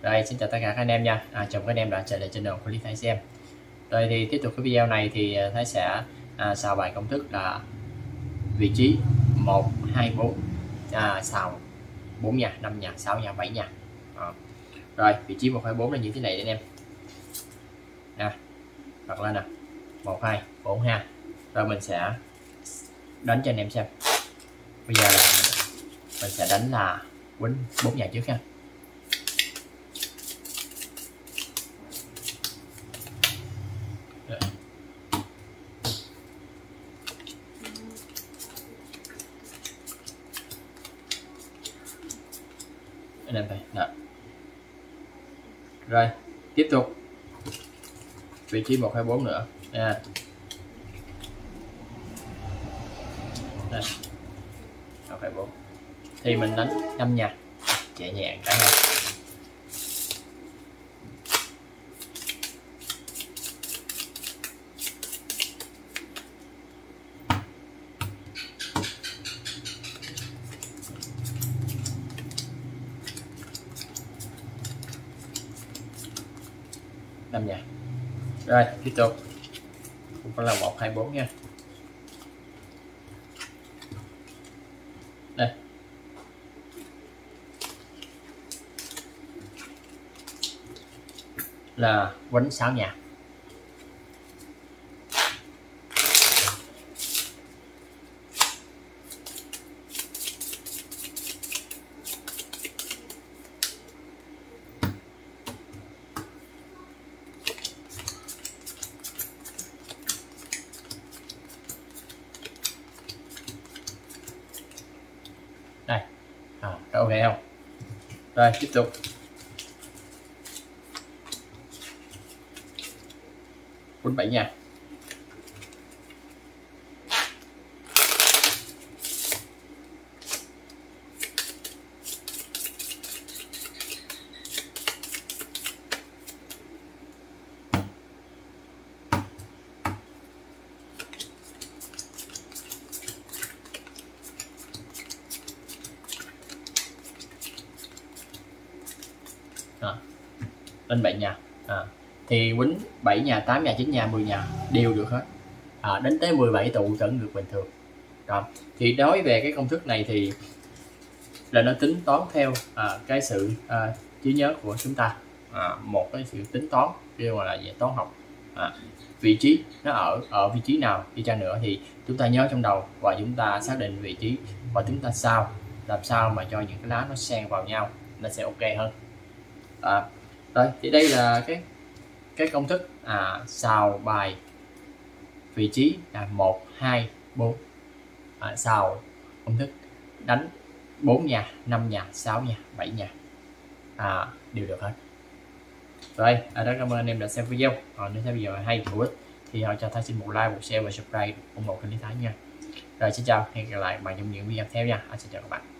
Rồi, xin chào tất cả các anh em nha. Chào các anh em đã trở lại trên đường của Lý Thái xem. Rồi thì tiếp tục cái video này thì Thái sẽ xào bài công thức là vị trí 1, 2, 4, xào 4 nhà, 5 nhà, 6 nhà, 7 nhà. Rồi vị trí 1, 2, 4 là như thế này anh em. Bật lên nè, 1, 2, 4 ha. Rồi mình sẽ đánh cho anh em xem. Bây giờ là mình sẽ đánh là quýnh 4 nhà trước ha. Anh em thấy rồi tiếp tục vị trí 1, 2, 4 nữa nha. Đây, 1, 2, 4 thì mình đánh 5 nhà nhẹ nhàng cả hai. Năm nhà. Rồi tiếp tục cũng có là 1, 2, 4 nha. Đây là quánh 6 nhà. Đây có ok không? Rồi tiếp tục quýnh 7 nhà. Lên 7 nhà thì quýnh 7 nhà, 8 nhà, 9 nhà, 10 nhà đều được hết, đến tới 17 tụ vẫn được bình thường. Rồi thì đối về cái công thức này thì là nó tính toán theo cái sự trí nhớ của chúng ta, một cái sự tính toán kêu là về toán học. Vị trí nó ở vị trí nào đi chăng nữa thì chúng ta nhớ trong đầu và chúng ta xác định vị trí và chúng ta làm sao mà cho những cái lá nó xen vào nhau nó sẽ ok hơn. Rồi thì đây là cái công thức xào bài vị trí là 1, 2, 4, xào công thức đánh 4 nhà, 5 nhà, 6 nhà, 7 nhà đều được hết. Rồi rất cảm ơn anh em đã xem video. Nếu thấy video hay hữu ích thì họ cho Thái xin một like, một share và subscribe ủng hộ kênh Lý Thái nha. Rồi xin chào, hẹn gặp lại bạn trong những video tiếp theo nha. Xin chào các bạn.